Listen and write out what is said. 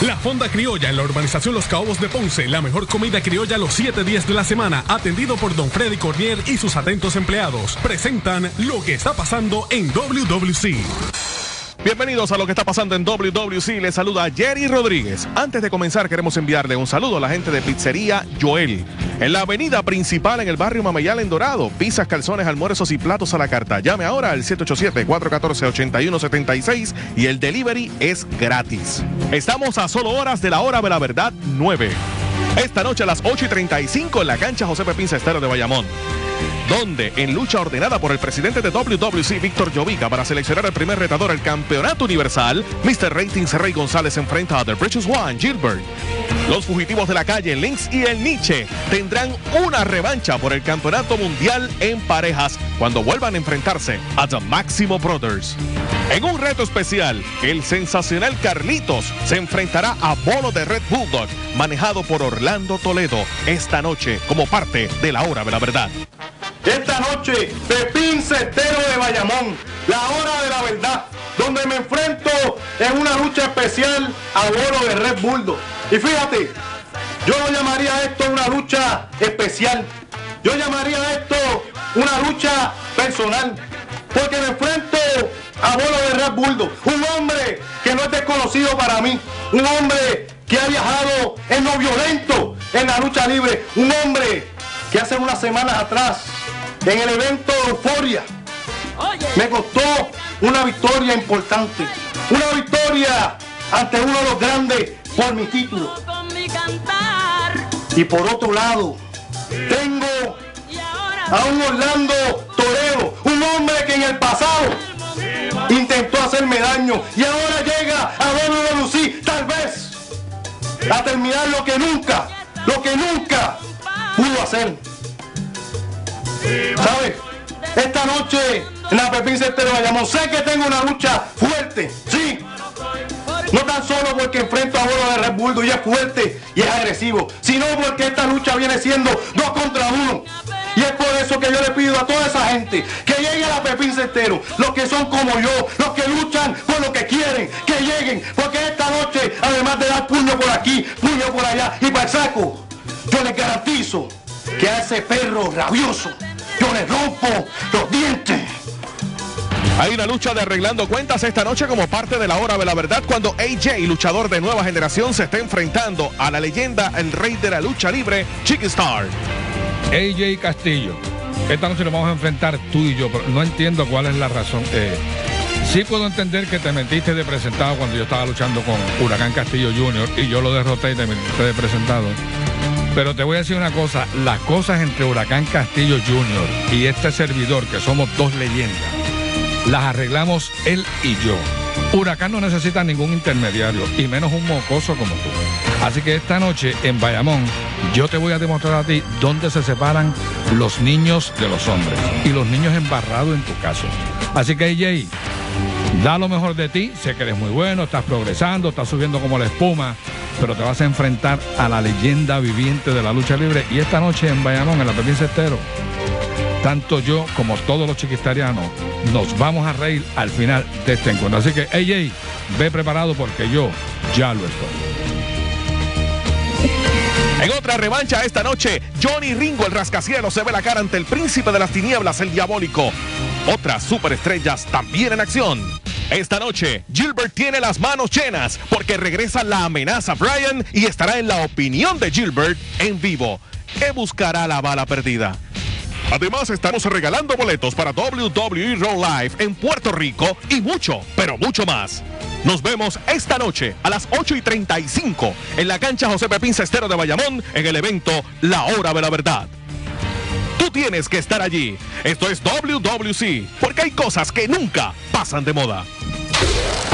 La Fonda Criolla en la urbanización Los Caobos de Ponce. La mejor comida criolla los 7 días de la semana. Atendido por Don Freddy Cornier y sus atentos empleados. Presentan lo que está pasando en WWC. Bienvenidos a lo que está pasando en WWC. Les saluda Jerry Rodríguez. Antes de comenzar, queremos enviarle un saludo a la gente de Pizzería Joel. En la avenida principal en el barrio Mameyal en Dorado. Pizzas, calzones, almuerzos y platos a la carta. Llame ahora al 787-414-8176 y el delivery es gratis. Estamos a solo horas de la hora de la verdad 9. Esta noche a las 8:35 en la cancha José Pepín Cestero de Bayamón, donde en lucha ordenada por el presidente de WWC, Víctor Llovica, para seleccionar el primer retador al campeonato universal, Mr. Ratings Rey González enfrenta a The Precious One, Gilbert. Los fugitivos de la calle, Lynx y el Nietzsche, tendrán una revancha por el campeonato mundial en parejas cuando vuelvan a enfrentarse a The Máximo Brothers. En un reto especial, el sensacional Carlitos se enfrentará a Bono de Red Bulldog, manejado por Orlando Toledo, esta noche como parte de la Hora de la Verdad. Esta noche, Pepín Cestero de Bayamón, la Hora de la Verdad, donde me enfrento en una lucha especial a Bono de Red Bulldog. Y fíjate, yo no llamaría esto una lucha especial, yo llamaría esto una lucha personal, porque me enfrento a Bono de Red Bulldog, un hombre que no es desconocido para mí, un hombre que ha viajado en lo violento en la lucha libre, un hombre que hace unas semanas atrás, en el evento Euforia, me costó una victoria importante, una victoria ante uno de los grandes por mi título. Y por otro lado, tengo a un Orlando Toledo, un hombre que en el pasado intentó hacerme daño y ahora llega a WWC, tal vez a terminar lo que nunca pudo hacer. ¿Sabes? Esta noche en la Pepín Cestero de Bayamón, sé que tengo una lucha fuerte, sí. No tan solo porque enfrento a Bono de Red Bulldog y es fuerte y es agresivo, sino porque esta lucha viene siendo 2 contra 1. Y es por eso que yo le pido a toda esa gente que llegue a la Pepín Cestero, los que son como yo, los que luchan por lo que quieren, que lleguen, porque esta noche, además de dar puño por aquí, puño por allá y para el saco, yo les garantizo que a ese perro rabioso yo le rompo los dientes. Hay una lucha de arreglando cuentas esta noche como parte de la Hora de la Verdad, cuando AJ, luchador de nueva generación, se está enfrentando a la leyenda, el rey de la lucha libre, Chiqui Star. AJ Castillo, esta noche nos vamos a enfrentar tú y yo, pero no entiendo cuál es la razón. Sí puedo entender que te metiste de presentado cuando yo estaba luchando con Huracán Castillo Jr. y yo lo derroté y te metiste de presentado. Pero te voy a decir una cosa, las cosas entre Huracán Castillo Jr. y este servidor, que somos 2 leyendas, las arreglamos él y yo. Huracán no necesita ningún intermediario, y menos un mocoso como tú. Así que esta noche en Bayamón, yo te voy a demostrar a ti dónde se separan los niños de los hombres, y los niños embarrados en tu caso. Así que AJ, da lo mejor de ti, sé que eres muy bueno, estás progresando, estás subiendo como la espuma, pero te vas a enfrentar a la leyenda viviente de la lucha libre. Y esta noche en Bayamón, en la Pepín Cestero, tanto yo como todos los chiquistarianos nos vamos a reír al final de este encuentro. Así que AJ, ve preparado porque yo ya lo estoy. En otra revancha esta noche, Johnny Ringo, el rascacielos, se ve la cara ante el príncipe de las tinieblas, el diabólico. Otras superestrellas también en acción. Esta noche, Gilbert tiene las manos llenas porque regresa la amenaza Brian y estará en la opinión de Gilbert en vivo. ¿Qué buscará la bala perdida? Además, estamos regalando boletos para WWE Raw Live en Puerto Rico y mucho, pero mucho más. Nos vemos esta noche a las 8:35 en la cancha José Pepín Cestero de Bayamón en el evento La Hora de la Verdad. Tú tienes que estar allí. Esto es WWC, porque hay cosas que nunca pasan de moda.